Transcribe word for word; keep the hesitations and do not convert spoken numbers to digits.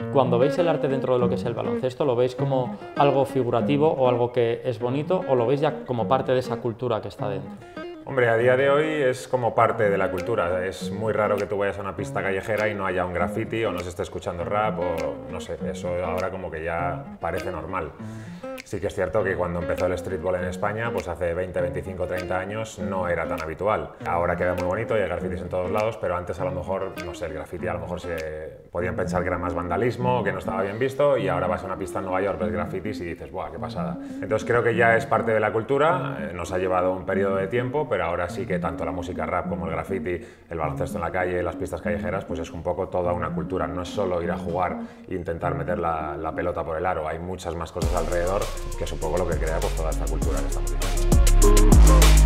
Cuando veis el arte dentro de lo que es el baloncesto, ¿lo veis como algo figurativo o algo que es bonito, o lo veis ya como parte de esa cultura que está dentro? Hombre, a día de hoy es como parte de la cultura. Es muy raro que tú vayas a una pista callejera y no haya un graffiti o no se esté escuchando rap o no sé, eso ahora como que ya parece normal. Sí que es cierto que cuando empezó el streetball en España, pues hace veinte, veinticinco, treinta años no era tan habitual. Ahora queda muy bonito y hay grafitis en todos lados, pero antes a lo mejor, no sé, el graffiti a lo mejor se podían pensar que era más vandalismo, que no estaba bien visto, y ahora vas a una pista en Nueva York, ves grafitis y dices, ¡buah, qué pasada! Entonces creo que ya es parte de la cultura, eh, nos ha llevado un periodo de tiempo, pero ahora sí que tanto la música rap como el graffiti, el baloncesto en la calle, las pistas callejeras, pues es un poco toda una cultura. No es solo ir a jugar e intentar meter la, la pelota por el aro, hay muchas más cosas alrededor, que es un poco lo que crea pues, toda esta cultura que estamos diciendo.